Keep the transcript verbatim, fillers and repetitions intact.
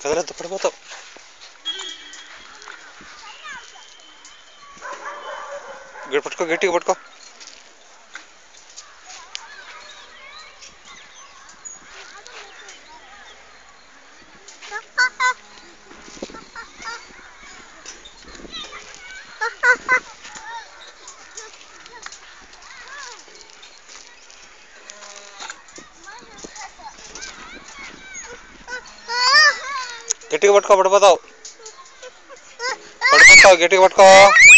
కదలొద్దు పడిపోతావు. పట్టుకో, గట్టిగా పట్టుకో. గట్టిగా పట్టుకో, పడిపోతావు. పడిపోతావు, గట్టిగా పట్టుకో.